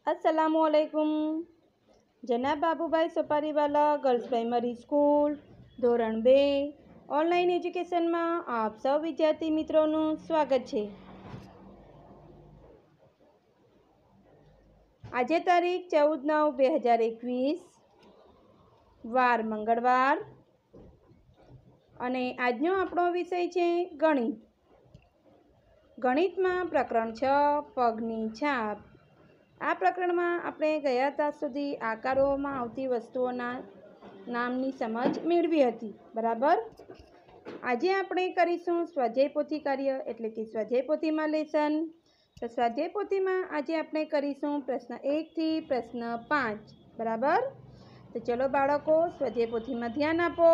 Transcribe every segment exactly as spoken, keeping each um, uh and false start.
अस्सलामुअलैकुम। जनाब Babubhai Sopariwala girls primary school ધોરણ બે ઓનલાઈન એજ્યુકેશનમાં આપ સૌ વિદ્યાર્થી મિત્રોનું સ્વાગત છે। આજે તારીખ ચૌદ નવ બે હજાર એકવીસ, વાર મંગળવાર, અને આજનો આપણો વિષય છે ગણિત। ગણિતમાં પ્રકરણ છ પગની છાપ। આ પ્રકરણમાં આપણે ગયા તાસ સુધી આકારોમાં આવતી વસ્તુઓના નામની સમજ મેળવી હતી, બરાબર। આજે આપણે કરીશું સ્વાધ્યાય પોથી કાર્ય એટલે કે સ્વાધ્યાય પોથીમાં લેસન। તો સ્વાધ્યાય પોથીમાં આજે આપણે કરીશું પ્રશ્ન એકથી પ્રશ્ન પાંચ, બરાબર। તો ચલો બાળકો, સ્વાધ્યાય પોથીમાં ધ્યાન આપો।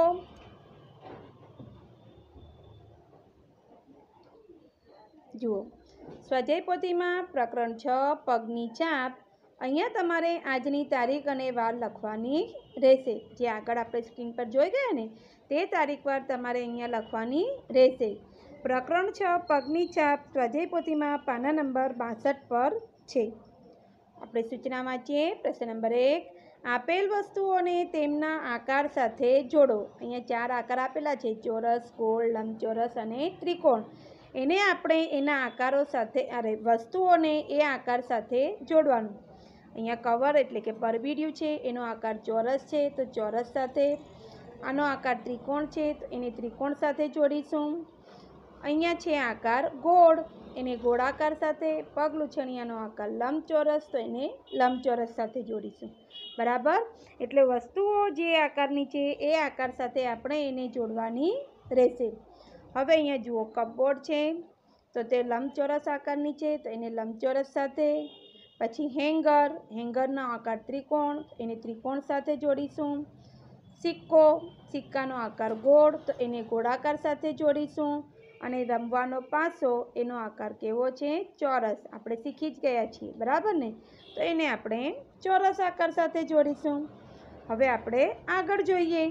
જુઓ, સ્વાધ્યાય પોથીમાં પ્રકરણ છ પગની છાપ। અહીંયા તમારે આજની તારીખ અને વાર લખવાની રહેશે। જે આગળ આપણે સ્ક્રીન પર જોઈ ગયા ને તે તારીખ વાર તમારે અહીંયા લખવાની રહેશે। પ્રકરણ છ પગની છાપ સ્વાધ્યાય પોથીમાં પાના નંબર બાસઠ પર છે। આપણે સૂચના વાંચીએ। પ્રશ્ન નંબર એક, આપેલ વસ્તુઓને તેમના આકાર સાથે જોડો। અહીંયા ચાર આકાર આપેલા છે, ચોરસ, ગોળ, લંબચોરસ અને ત્રિકોણ। એને આપણે એના આકારો સાથે અરે વસ્તુઓને એ આકાર સાથે જોડવાનું। અહીંયા કવર એટલે કે પરબીડિયું છે, એનો આકાર ચોરસ છે તો ચોરસ સાથે, આનો આકાર ત્રિકોણ છે તો એને ત્રિકોણ સાથે જોડીશું। અહીંયા છે આકાર ગોળ, એને ગોળાકાર સાથે, પગલૂછણિયાનો આકાર લંબચોરસ તો એને લંબચોરસ સાથે જોડીશું, બરાબર। એટલે વસ્તુઓ જે આકારની છે એ આકાર સાથે આપણે એને જોડવાની રહેશે। હવે અહીંયા જુઓ, કપબોર્ડ છે તો તે લંબચોરસ આકારની છે તો એને લંબચોરસ સાથે। પછી હેંગર, હેંગરનો આકાર ત્રિકોણ, એને ત્રિકોણ સાથે જોડીશું। સિક્કો, સિક્કાનો આકાર ગોળ તો એને ગોળાકાર સાથે જોડીશું। અને રમવાનો પાસો, એનો આકાર કેવો છે? ચોરસ। આપણે શીખી જ ગયા છીએ, બરાબર ને? તો એને આપણે ચોરસ આકાર સાથે જોડીશું। હવે આપણે આગળ જોઈએ।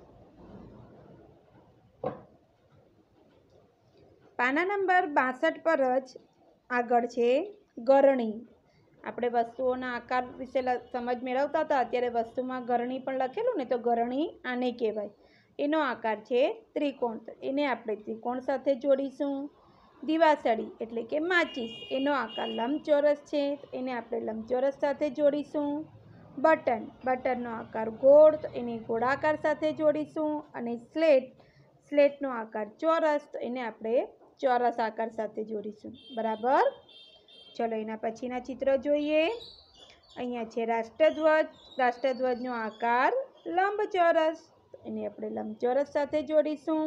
પાના નંબર બાસઠ પર જ આગળ છે ગરણી। આપણે વસ્તુઓના આકાર વિશે સમજ મેળવતા હતા, અત્યારે વસ્તુમાં ગરણી પણ લખેલું ને, તો ગરણી આને કહેવાય। એનો આકાર છે ત્રિકોણ તો એને આપણે ત્રિકોણ સાથે જોડીશું। દિવાસળી એટલે કે માચીસ, એનો આકાર લંબચોરસ છે તો એને આપણે લંબચોરસ સાથે જોડીશું। બટન, બટનનો આકાર ગોળ તો એને ગોળાકાર સાથે જોડીશું। અને સ્લેટ, સ્લેટનો આકાર ચોરસ તો એને આપણે ચોરસ આકાર સાથે જોડીશું, બરાબર। ચલો એના પછીના ચિત્ર જોઈએ। અહીંયા છે રાષ્ટ્રધ્વજ, રાષ્ટ્રધ્વજનો આકાર લંબચોરસ તો એને આપણે લંબચોરસ સાથે જોડીશું।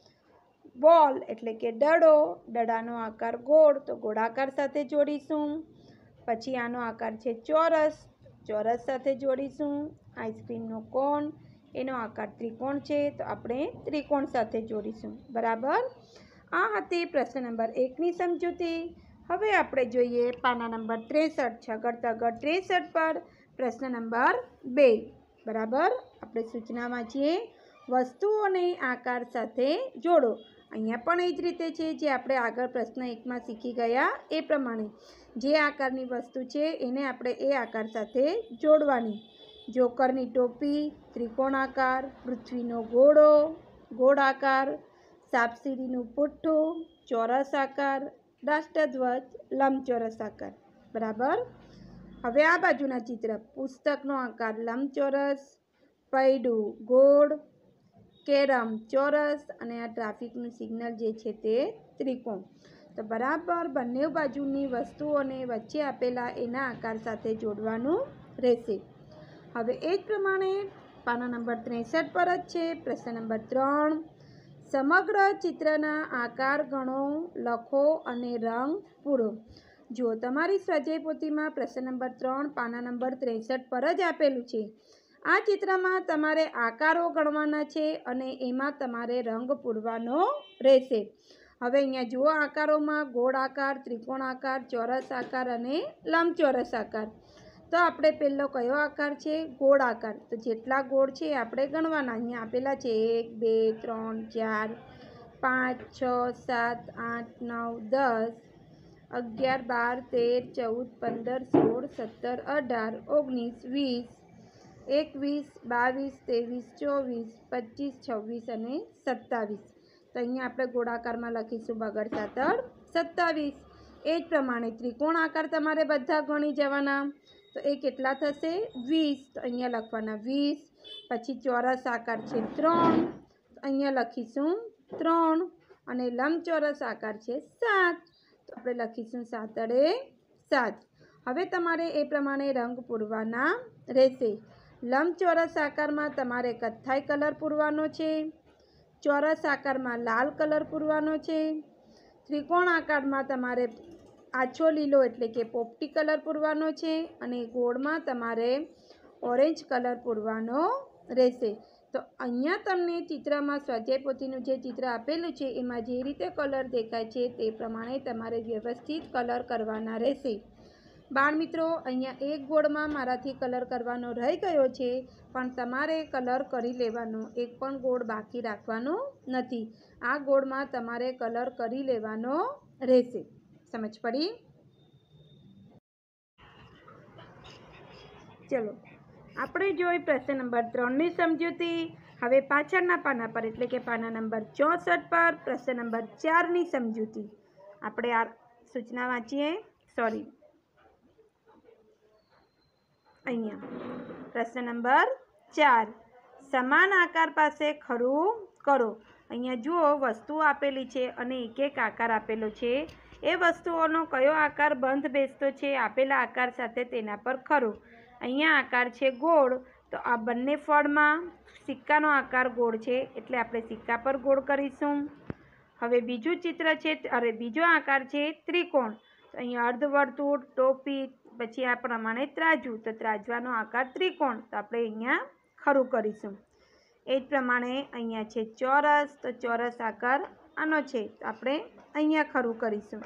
બોલ એટલે કે દડો, દડાનો આકાર ગોળ તો ગોળાકાર સાથે જોડીશું। પછી આનો આકાર છે ચોરસ, ચોરસ સાથે જોડીશું। આઈસ્ક્રીમનો કોન, એનો આકાર ત્રિકોણ છે તો આપણે ત્રિકોણ સાથે જોડીશું, બરાબર। આ હતી પ્રશ્ન નંબર એકની સમજૂતી। હવે આપણે જોઈએ પાના નંબર ત્રેસઠ, છગડ તગડ ત્રેસઠ પર પ્રશ્ન નંબર બે, બરાબર। આપણે સૂચના વાંચીએ। વસ્તુઓને આકાર સાથે જોડો। અહીંયા પણ એ જ રીતે છે જે આપણે આગળ પ્રશ્ન એકમાં શીખી ગયા એ પ્રમાણે જે આકારની વસ્તુ છે એને આપણે એ આકાર સાથે જોડવાની। જોકરની ટોપી ત્રિકોણાકાર, પૃથ્વીનો ઘોડો ગોળાકાર, સાપસીડીનું પુઠ્ઠું ચોરસ આકાર, રાષ્ટ્રધ્વજ લંબચોરસ આકાર, બરાબર। હવે આ બાજુના ચિત્ર, પુસ્તકનો આકાર લંબચોરસ, પૈડું ગોળ, કેરમ ચોરસ, અને આ ટ્રાફિકનું સિગ્નલ જે છે તે ત્રિકોણ। તો બરાબર બંને બાજુની વસ્તુઓને વચ્ચે આપેલા એના આકાર સાથે જોડવાનું રહેશે। હવે એ જ પ્રમાણે પાના નંબર ત્રેસઠ પર જ છે પ્રશ્ન નંબર ત્રણ, સમગ્ર ચિત્રના આકાર ગણો, લખો અને રંગ પૂરો। જુઓ, તમારી સ્વાધ્યાય પોથીમાં પ્રશ્ન નંબર ત્રણ પાના નંબર ત્રેસઠ પર જ આપેલું છે। આ ચિત્રમાં તમારે આકારો ગણવાના છે અને એમાં તમારે રંગ પૂરવાનો રહેશે। હવે અહીંયા જુઓ, આકારોમાં ગોળ આકાર, ત્રિકોણ આકાર, ચોરસ આકાર અને લંબચોરસ આકાર। તો આપણે પહેલો કયો આકાર છે? ગોળ આકાર। તો જેટલા ગોળ છે એ આપણે ગણવાના। અહીંયા આપેલા છે એક, બે, ત્રણ, ચાર, પાંચ, છ, સાત, આઠ, નવ, દસ, अगियार बार तेर चौदह पंदर सोल सत्तर अठार ओगनीस वीस एकवीस बावीस तेवीस चौवीस पच्चीस छवीस अने सत्तावीस। तो अहीं आपणे गोळाकार में लखीशुं बगड़ सातड़ सत्तावीस। ए ज प्रमाणे त्रिकोण आकार तमारे बधा गणी जवाना। तो ए केटला थशे वीस। तो अहींया लखवाना वीस। पछी चौरस आकार छे त्रण। तो अहींया लखीशुं त्रण। अने लंबचौरस आकार छे सात। तो आपणे लखीशुं सातड़े सात। हवे तमारे ए प्रमाणे रंग पूरवाना रहेशे। लंबचौरस आकार में तमारे कत्थाई कलर पूरवानो छे। चौरस आकार में लाल कलर पूरवानो छे। त्रिकोण आकार में तमारे आछो लीलो एटले के पोपटी कलर पूरवानो छे। अने गोળ में तमारे ऑरेंज कलर पूरवानो रहेशे। तो अहींया तमने चित्र में स्वाध्याय पोथीनुं जे चित्र आपेलुं छे एमां जे रीते कलर देखाय छे ते प्रमाणे तमारे व्यवस्थित कलर करवाना रहेशे। बाळमित्रो अहींया एक गोળ में माराथी कलर करवानो रही गयो छे पण तमारे कलर करी लेवानो, एक पण गोળ बाकी राखवानो नथी। आ गोળ में तमारे कलर करी लेवानो रहेशे। समझ पड़ी? चलो आपणे जोई प्रश्न नंबर त्रण नी समजूती। हवे पाछळना पाना पर एटले के पाना नंबर चौसठ पर प्रश्न नंबर चार नी समजूती आपणे आ सूचना वाँचीए। सॉरी अहींया प्रश्न नंबर चार समान आकार पासे खरू करो। अहींया जुओ वस्तु आपेली छे अने एक एक आकार आपेलो छे। ए वस्तुओनो कयो आकार बंध बेसतो छे आपेला आकार साथे तेना पर खरो। अहींया आकार छे गोળ। तो आ बंने फळमां सिक्कानो आकार गोળ छे एटले आपणे सिक्का पर गोળ करीशुं। हवे बीजुं चित्र छे अरे बीजो आकार छे त्रिकोण। तो अहींया अर्धवर्तुळ टोपी पछी आ प्रमाणे ત્રાજુ। तो ત્રાજવાનો आकार त्रिकोण। तो आपणे अहींया खરું करीशुं। ए ज प्रमाणे अहींया छे चौरस। तो चौरस आकार आनो छे तो आपणे अहींया खરું करीशुं।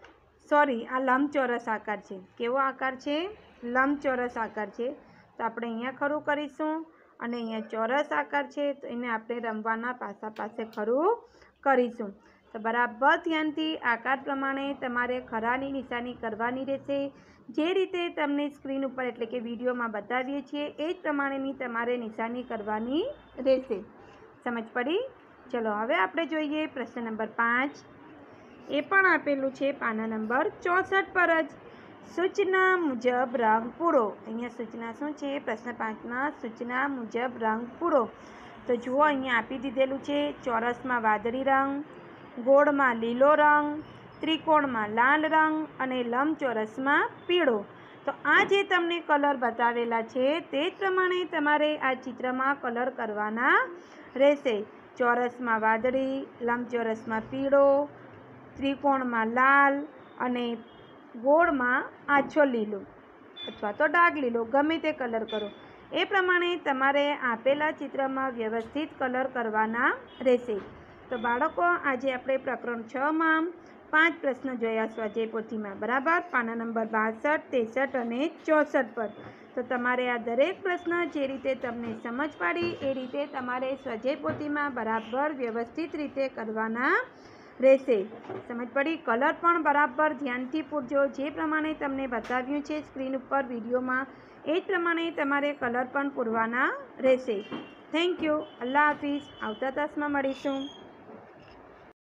सॉरी आ लंबचौरस आकार छे। केवो आकार छे? लंबचौरस आकार छे। तो आपणे अहींया खરું करीशुं। अने अहींया चौरस आकार छे तो एने आपणे रमवाना पासा पासे खરું करीशुं। तो बराबर ध्यानथी आकार प्रमाणे तमारे खरानी निशानी करवानी रहेशे। जे रीते तमने स्क्रीन पर एटले के विडियो में बतावीए छीए ए ज प्रमाणेनी तमारे निशानी करवानी रहेशे। समझ पड़ी? चलो हवे आपणे जोईए प्रश्न नंबर पांच। ए पण आपेलुं छे पाना नंबर चौसठ पर ज। सूचना मुजब रंग पूरो। अहींया सूचना शुं छे? प्रश्न पांच में सूचना मुजब रंग पूरो। तो जुओ अहींया आपी दीधेलुं छे चौरस में वादળી रंग, गोળ में लीलो रंग, त्रिकोण में लाल रंग अने लंबचौरस में पीळो। तो आ जे तमने कलर बतावेला छे ते प्रमाणे तमारे आ चित्र में कलर करवाना रहेशे। चौरस में वादળી, लंबचौरस में पीळो, त्रिकोण में लाल अने गोળ में आछो लीलो अथवा तो डार्क लीलो गमे ते कलर करो। ए प्रमाणे तमारे आपेला चित्र में व्यवस्थित कलर करवाना रहेशे। तो बाळको आजे आपणे प्रकरण छ में पांच प्रश्न जोया स्वाध्याय पोथी में बराबर पाना नंबर बासठ तेसठ अने चौसठ पर। तो तमारे आ दरेक प्रश्न जे रीते तमने समझ पड़ी ए रीते तमारे स्वाध्याय पोथी में बराबर व्यवस्थित रीते करवाना रहेशे। समझ पड़ी? कलर पण बराबर ध्यानथी पूरजो। जे प्रमाणे तमने बताव्युं छे स्क्रीन पर विडियो में ए ज प्रमाणे तमारे कलर पण पूरवाना रहेशे। Thank you. अल्लाह हाफिज। आवता तासमां मळीशुं।